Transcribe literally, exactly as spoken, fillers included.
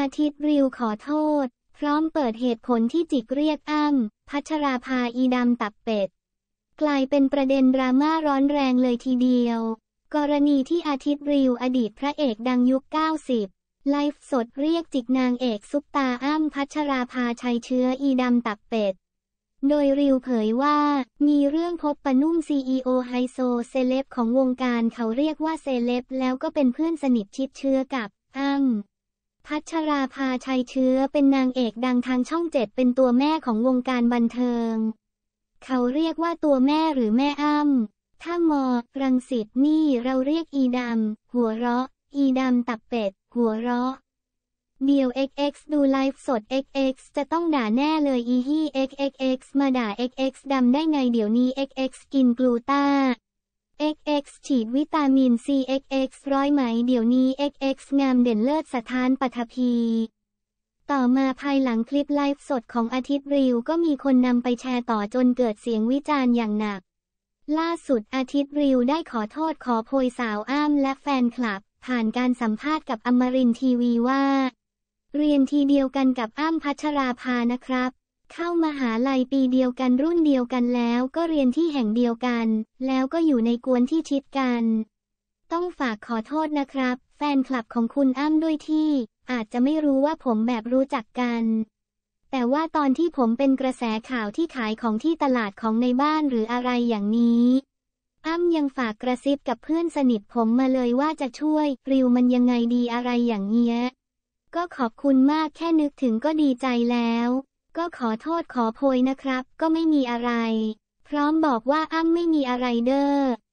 อาทิตย์ริวขอโทษพร้อมเปิดเหตุผลที่จิกเรียกอ้ำพัชราภาอีดำตับเป็ดกลายเป็นประเด็นดราม่าร้อนแรงเลยทีเดียวกรณีที่อาทิตย์ริวอดีตพระเอกดังยุคเก้าสิบไลฟ์สดเรียกจิกนางเอกซุปตาอ้ำพัชราภาชัยเชื้ออีดำตับเป็ดโดยริวเผยว่ามีเรื่องพบปะนุ่ม ซี อี โอ ไฮโซเซเลบของวงการเขาเรียกว่าเซเลบแล้วก็เป็นเพื่อนสนิทชิดเชื้อกับอ้ำพัชราภาชัยเชื้อเป็นนางเอกดังทางช่องเจ็ดเป็นตัวแม่ของวงการบันเทิงเขาเรียกว่าตัวแม่หรือแม่อ้ำถ้ามอรังสิตนี่เราเรียกอีดำหัวเราะอีดำตับเป็ดหัวเราะเดียว เอ็กซ์ เอ็กซ์ ดูไลฟ์สด เอ็กซ์ เอ็กซ์ จะต้องด่าแน่เลยอีฮี่ เอ็กซ์ เอ็กซ์ เอ็กซ์ มาด่า เอ็กซ์ เอ็กซ์ ดำได้ไงเดี๋ยวนี้ เอ็กซ์ เอ็กซ์ กินกลูต้า เอ็กซ์ เอ็กซ์ ฉีดวิตามินซี เอ็กซ์ เอ็กซ์ ร้อยไหมเดี๋ยวนี้ เอ็กซ์ เอ็กซ์ งามเด่นเลิศสถานปฐพีต่อมาภายหลังคลิปไลฟ์สดของอาทิตย์ริวก็มีคนนำไปแชร์ต่อจนเกิดเสียงวิจารณ์อย่างหนักล่าสุดอาทิตย์ริวได้ขอโทษขอโพยสาวอ้ำและแฟนคลับผ่านการสัมภาษณ์กับอมรินทร์ทีวีว่าเรียนทีเดียวกันกับอ้ำพัชราภานะครับเข้ามหาลัยปีเดียวกันรุ่นเดียวกันแล้วก็เรียนที่แห่งเดียวกันแล้วก็อยู่ในกวนที่ชิดกันต้องฝากขอโทษนะครับแฟนคลับของคุณอ้ำด้วยที่อาจจะไม่รู้ว่าผมแบบรู้จักกันแต่ว่าตอนที่ผมเป็นกระแสข่าวที่ขายของที่ตลาดของในบ้านหรืออะไรอย่างนี้อ้ำยังฝากกระซิบกับเพื่อนสนิทผมมาเลยว่าจะช่วยริวมันยังไงดีอะไรอย่างเงี้ยก็ขอบคุณมากแค่นึกถึงก็ดีใจแล้วก็ขอโทษขอโพยนะครับก็ไม่มีอะไรพร้อมบอกว่าอ้ำไม่มีอะไรเด้อ